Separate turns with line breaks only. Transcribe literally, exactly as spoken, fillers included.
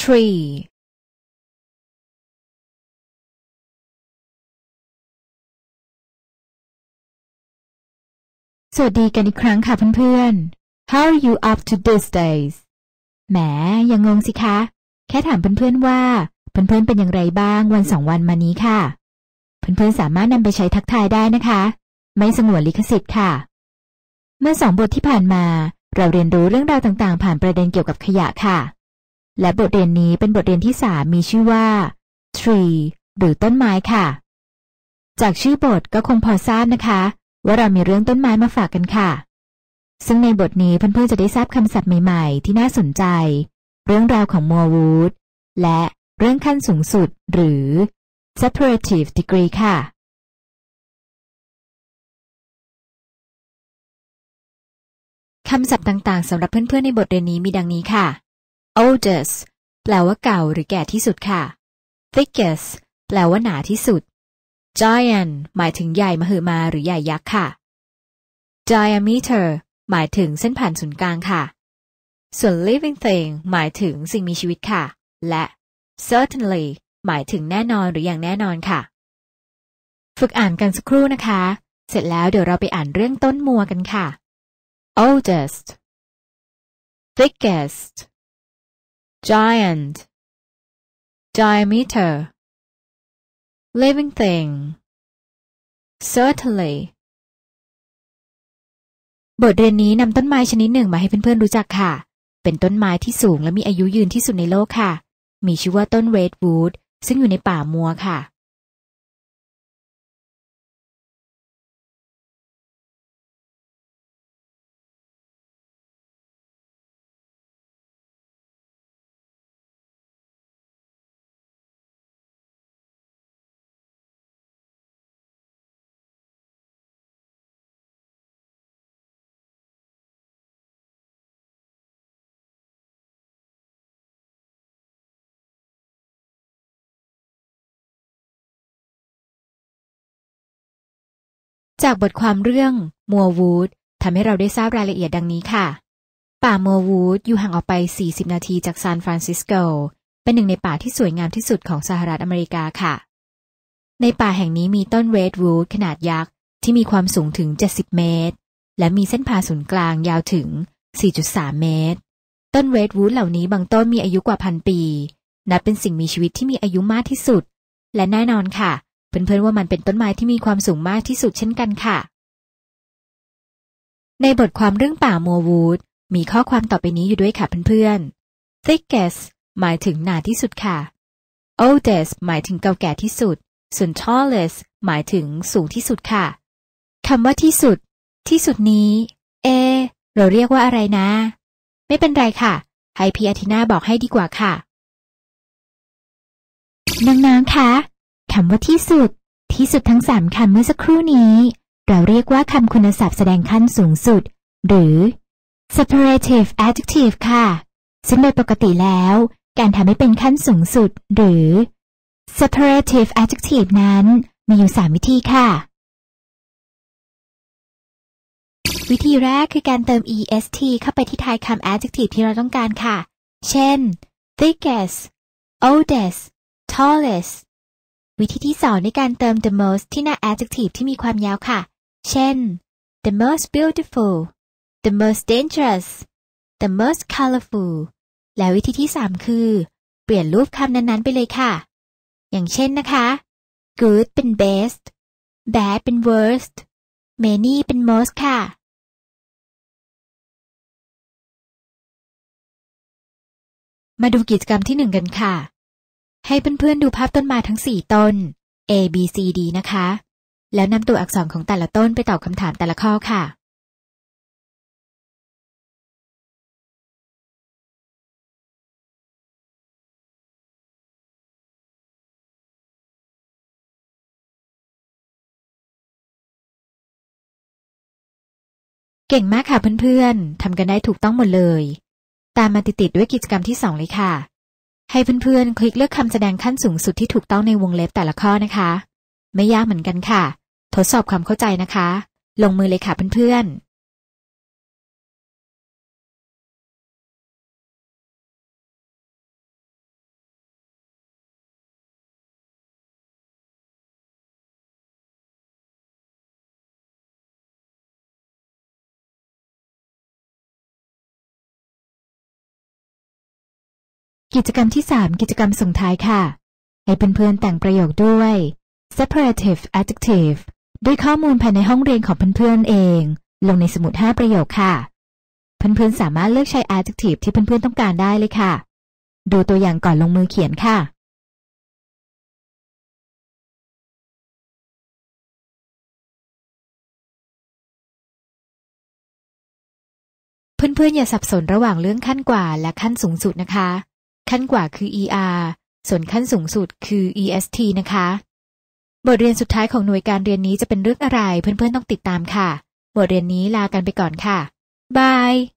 tree สวัสดีกันอีกครั้งค่ะเพื่อนๆ How are you up to these days แหมยังงงสิคะแค่ถามเพื่อนๆว่าเพื่อนๆเป็นอย่างไรบ้างวันสองวันมานี้ค่ะเพื่อนๆสามารถนำไปใช้ทักทายได้นะคะไม่สงวนลิขสิทธิ์ค่ะเมื่อสองบทที่ผ่านมาเราเรียนรู้เรื่องราวต่างๆผ่านประเด็นเกี่ยวกับขยะค่ะและบทเรียนนี้เป็นบทเรียนที่สามมีชื่อว่า tree หรือต้นไม้ค่ะจากชื่อบทก็คงพอทราบนะคะว่าเรามีเรื่องต้นไม้มาฝากกันค่ะซึ่งในบทนี้เพื่อนๆจะได้ทราบคำศัพท์ใหม่ๆที่น่าสนใจเรื่องราวของมัววูดและเรื่องขั้นสูงสุดหรือ separative degree ค่ะคำศัพท์ต่างๆสำหรับเพื่อนๆในบทเรียนนี้มีดังนี้ค่ะ oldest แปลว่าเก่าหรือแก่ที่สุดค่ะ thickest แปลว่าหนาที่สุด giant หมายถึงใหญ่มหึมาหรือใหญ่ยักษ์ค่ะ diameter หมายถึงเส้นผ่านศูนย์กลางค่ะส่วน living thing หมายถึงสิ่งมีชีวิตค่ะและ certainly หมายถึงแน่นอนหรืออย่างแน่นอนค่ะฝึกอ่านกันสักครู่นะคะเสร็จแล้วเดี๋ยวเราไปอ่านเรื่องต้นมัวกันค่ะ oldest thickest giant diameter living thing certainly บทเรียนนี้นำต้นไม้ชนิดหนึ่งมาให้เพื่อนๆรู้จักค่ะเป็นต้นไม้ที่สูงและมีอายุยืนที่สุดในโลกค่ะมีชื่อว่าต้น redwood ซึ่งอยู่ในป่ามัวค่ะจากบทความเรื่องมัววูดทำให้เราได้ทราบรายละเอียดดังนี้ค่ะป่ามัววูดอยู่ห่างออกไปสี่สิบนาทีจากซานฟรานซิสโกเป็นหนึ่งในป่าที่สวยงามที่สุดของสหรัฐอเมริกาค่ะในป่าแห่งนี้มีต้นเรดวูดขนาดยักษ์ที่มีความสูงถึงเจ็ดสิบเมตรและมีเส้นผ่าศูนย์กลางยาวถึง สี่จุดสาม เมตรต้นเรดวูดเหล่านี้บางต้นมีอายุกว่าพันปีนับเป็นสิ่งมีชีวิตที่มีอายุมากที่สุดและแน่นอนค่ะเพื่อนๆว่ามันเป็นต้นไม้ที่มีความสูงมากที่สุดเช่นกันค่ะในบทความเรื่องป่ามัววูดมีข้อความต่อไปนี้อยู่ด้วยค่ะเพื่อนๆ thickest หมายถึงหนาที่สุดค่ะ oldest หมายถึงเก่าแก่ที่สุดส่วน tallest หมายถึงสูงที่สุดค่ะคำว่าที่สุดที่สุดนี้เอเราเรียกว่าอะไรนะไม่เป็นไรค่ะให้พี่อาทิน่าบอกให้ดีกว่าค่ะน้องๆคะคำว่าที่สุดที่สุดทั้งสามคำเมื่อสักครู่นี้เราเรียกว่าคำคุณศัพท์แสดงขั้นสูงสุดหรือ separative adjective ค่ะซึ่งโดยปกติแล้วการทำให้เป็นขั้นสูงสุดหรือ separative adjective นั้นมีอยู่สามวิธีค่ะวิธีแรกคือการเติม est เข้าไปที่ท้ายคำ adjective ที่เราต้องการค่ะเช่น thickest oldest tallestวิธีที่สองในการเติม the most ที่หน้า adjective ที่มีความยาวค่ะเช่น the most beautiful the most dangerous the most colorful และวิธีที่สามคือเปลี่ยนรูปคำนั้นๆไปเลยค่ะอย่างเช่นนะคะ good เป็น best bad เป็น worst many เป็น most ค่ะมาดูกิจกรรมที่หนึ่งกันค่ะให้เพื่อนๆดูภาพต้นไม้ทั้งสี่ต้น A B C D นะคะแล้วนำตัวอักษรของแต่ละต้นไปตอบคำถามแต่ละข้อค่ะเก่งมากค่ะเพื่อนๆทำกันได้ถูกต้องหมดเลยตามมาติดๆด้วยกิจกรรมที่สองเลยค่ะให้เพื่อนๆคลิกเลือกคำแสดงขั้นสูงสุดที่ถูกต้องในวงเล็บแต่ละข้อนะคะไม่ยากเหมือนกันค่ะทดสอบความเข้าใจนะคะลงมือเลยค่ะเพื่อนๆกิจกรรมที่สามกิจกรรมส่งท้ายค่ะให้เพื่อนๆแต่งประโยคด้วย separative adjective ด้วยข้อมูลภายในห้องเรียนของเพื่อนๆเองลงในสมุดห้าประโยคค่ะเพื่อนๆสามารถเลือกใช้ adjective ที่เพื่อนๆต้องการได้เลยค่ะดูตัวอย่างก่อนลงมือเขียนค่ะเพื่อนๆอย่าสับสนระหว่างเรื่องขั้นกว่าและขั้นสูงสุดนะคะขั้นกว่าคือ อี อาร์ ส่วนขั้นสูงสุดคือ อี เอส ที นะคะบทเรียนสุดท้ายของหน่วยการเรียนนี้จะเป็นเรื่องอะไรเพื่อนๆต้องติดตามค่ะบทเรียนนี้ลากันไปก่อนค่ะบาย